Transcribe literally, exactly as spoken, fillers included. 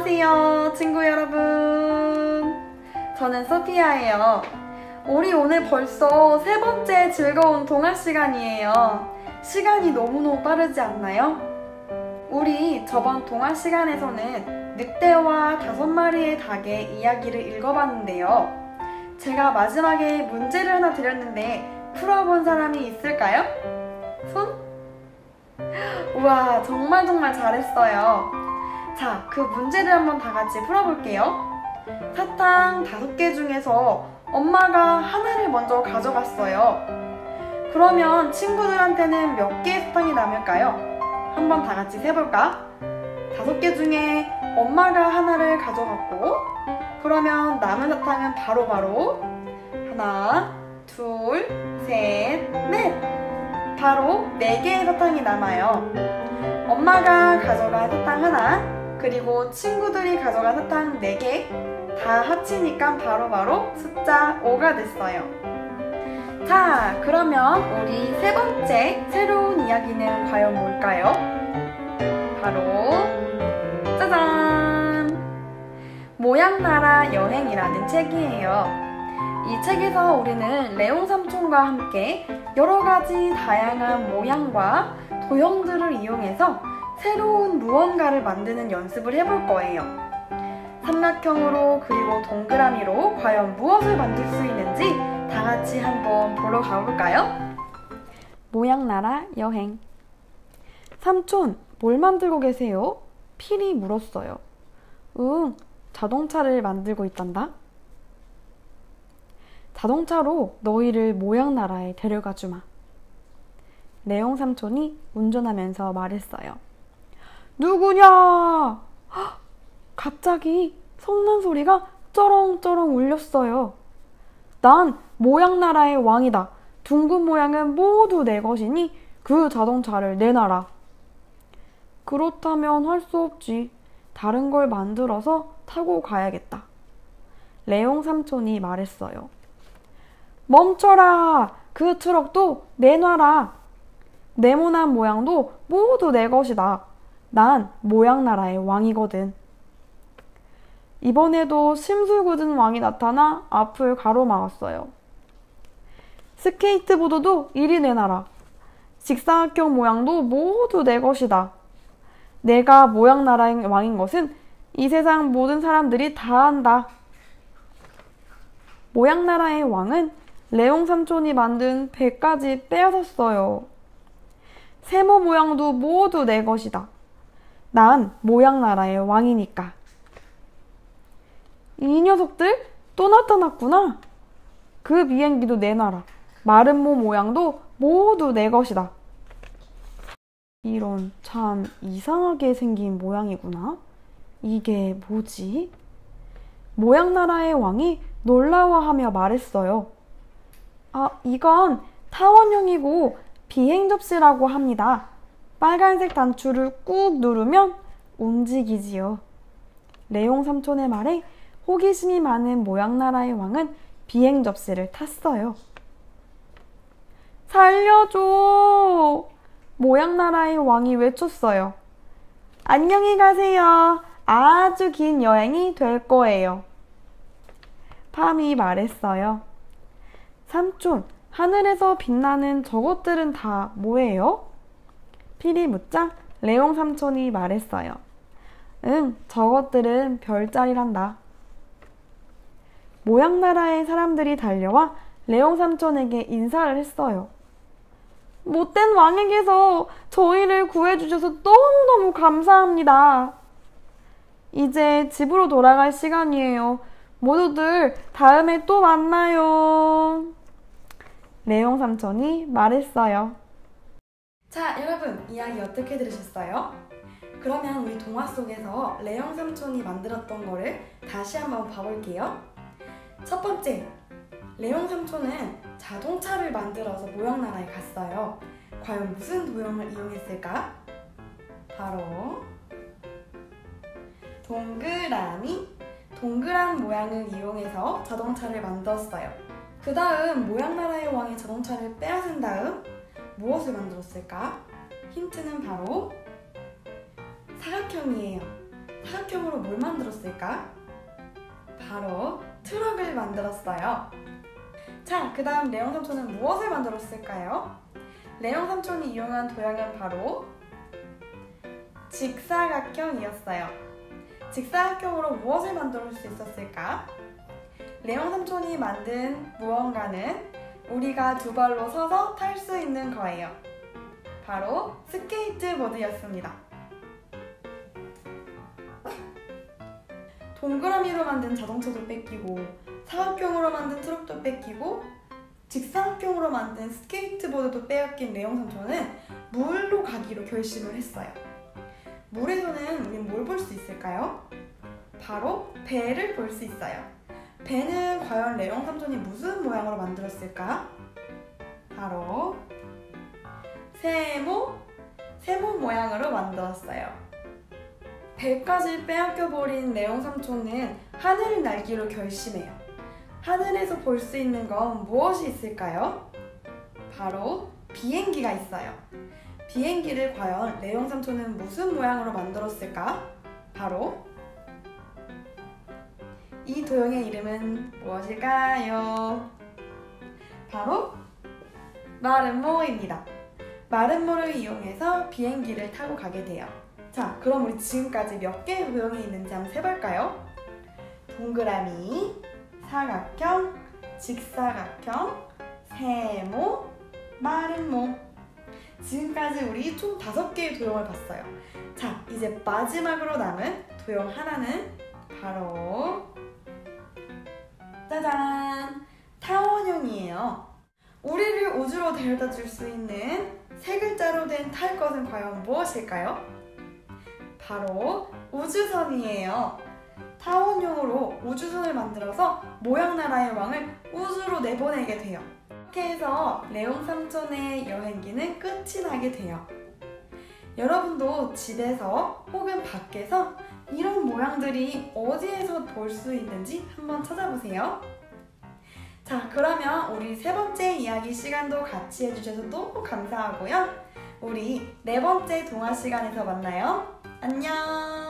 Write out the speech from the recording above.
안녕하세요, 친구 여러분. 저는 소피아예요. 우리 오늘 벌써 세 번째 즐거운 동화 시간이에요. 시간이 너무너무 빠르지 않나요? 우리 저번 동화 시간에서는 늑대와 다섯 마리의 닭의 이야기를 읽어봤는데요. 제가 마지막에 문제를 하나 드렸는데 풀어본 사람이 있을까요? 손? 우와, 정말 정말 잘했어요. 자, 그 문제를 한번 다 같이 풀어볼게요. 사탕 다섯 개 중에서 엄마가 하나를 먼저 가져갔어요. 그러면 친구들한테는 몇 개의 사탕이 남을까요? 한번 다 같이 세볼까? 다섯 개 중에 엄마가 하나를 가져갔고, 그러면 남은 사탕은 바로바로 바로 하나, 둘, 셋, 넷! 바로 네 개의 사탕이 남아요. 엄마가 가져간 사탕 하나, 그리고 친구들이 가져간 사탕 네 개 다 합치니까 바로바로 바로 숫자 오가 됐어요. 자, 그러면 우리 세 번째 새로운 이야기는 과연 뭘까요? 바로 짜잔! 모양나라 여행이라는 책이에요. 이 책에서 우리는 레옹 삼촌과 함께 여러가지 다양한 모양과 도형들을 이용해서 새로운 무언가를 만드는 연습을 해볼 거예요. 삼각형으로 그리고 동그라미로 과연 무엇을 만들 수 있는지 다 같이 한번 보러 가볼까요? 모양나라 여행. 삼촌, 뭘 만들고 계세요? 필이 물었어요. 응, 자동차를 만들고 있단다. 자동차로 너희를 모양나라에 데려가 주마. 레옹 삼촌이 운전하면서 말했어요. 누구냐? 헉, 갑자기 성난 소리가 쩌렁쩌렁 울렸어요. 난 모양나라의 왕이다. 둥근 모양은 모두 내 것이니 그 자동차를 내놔라. 그렇다면 할 수 없지. 다른 걸 만들어서 타고 가야겠다. 레옹 삼촌이 말했어요. 멈춰라! 그 트럭도 내놔라. 네모난 모양도 모두 내 것이다. 난 모양나라의 왕이거든. 이번에도 심술궂은 왕이 나타나 앞을 가로막았어요. 스케이트보드도 이리 내놔라. 직사각형 모양도 모두 내 것이다. 내가 모양나라의 왕인 것은 이 세상 모든 사람들이 다 안다. 모양나라의 왕은 레옹 삼촌이 만든 배까지 빼앗았어요. 세모 모양도 모두 내 것이다. 난 모양나라의 왕이니까. 이 녀석들 또 나타났구나. 그 비행기도 내놔라. 마른 모 모양도 모두 내 것이다. 이런, 참 이상하게 생긴 모양이구나. 이게 뭐지? 모양나라의 왕이 놀라워하며 말했어요. 아, 이건 타원형이고 비행 접시라고 합니다. 빨간색 단추를 꾹 누르면 움직이지요. 레옹 삼촌의 말에 호기심이 많은 모양나라의 왕은 비행 접시를 탔어요. 살려줘! 모양나라의 왕이 외쳤어요. 안녕히 가세요. 아주 긴 여행이 될 거예요. 팜이 말했어요. 삼촌, 하늘에서 빛나는 저것들은 다 뭐예요? 필이 묻자 레옹 삼촌이 말했어요. 응, 저것들은 별자리란다. 모양나라의 사람들이 달려와 레옹 삼촌에게 인사를 했어요. 못된 왕에게서 저희를 구해주셔서 너무너무 감사합니다. 이제 집으로 돌아갈 시간이에요. 모두들 다음에 또 만나요. 레옹 삼촌이 말했어요. 자, 여러분, 이야기 어떻게 들으셨어요? 그러면 우리 동화 속에서 레옹 삼촌이 만들었던 거를 다시 한번 봐볼게요. 첫 번째, 레옹 삼촌은 자동차를 만들어서 모양나라에 갔어요. 과연 무슨 도형을 이용했을까? 바로 동그라미, 동그란 모양을 이용해서 자동차를 만들었어요. 그 다음 모양나라의 왕이 자동차를 빼앗은 다음 무엇을 만들었을까? 힌트는 바로 사각형이에요. 사각형으로 뭘 만들었을까? 바로 트럭을 만들었어요. 자, 그 다음 레옹 삼촌은 무엇을 만들었을까요? 레옹 삼촌이 이용한 도형은 바로 직사각형이었어요. 직사각형으로 무엇을 만들 수 있었을까? 레옹 삼촌이 만든 무언가는 우리가 두 발로 서서 탈 수 있는 거예요. 바로 스케이트보드였습니다. 동그라미로 만든 자동차도 뺏기고 사각형으로 만든 트럭도 뺏기고 직사각형으로 만든 스케이트보드도 빼앗긴 레옹 삼촌은 물로 가기로 결심을 했어요. 물에서는 우린 뭘 볼 수 있을까요? 바로 배를 볼 수 있어요. 배는 과연 레옹 삼촌이 무슨 모양으로 만들었을까? 바로 세모, 세모 모양으로 만들었어요. 배까지 빼앗겨버린 레옹 삼촌은 하늘을 날기로 결심해요. 하늘에서 볼 수 있는 건 무엇이 있을까요? 바로 비행기가 있어요. 비행기를 과연 레옹 삼촌은 무슨 모양으로 만들었을까? 바로 이 도형의 이름은 무엇일까요? 바로 마름모입니다. 마름모를 이용해서 비행기를 타고 가게 돼요. 자, 그럼 우리 지금까지 몇 개의 도형이 있는지 한번 세볼까요? 동그라미, 사각형, 직사각형, 세모, 마름모. 지금까지 우리 총 다섯 개의 도형을 봤어요. 자, 이제 마지막으로 남은 도형 하나는 바로 짜잔! 타원형이에요. 우리를 우주로 데려다 줄 수 있는 세 글자로 된 탈 것은 과연 무엇일까요? 바로 우주선이에요. 타원형으로 우주선을 만들어서 모양나라의 왕을 우주로 내보내게 돼요. 이렇게 해서 레옹 삼촌의 여행기는 끝이 나게 돼요. 여러분도 집에서 혹은 밖에서 이런 모양들이 어디에서 볼 수 있는지 한번 찾아보세요. 자, 그러면 우리 세 번째 이야기 시간도 같이 해주셔서 너무 감사하고요. 우리 네 번째 동화 시간에서 만나요. 안녕!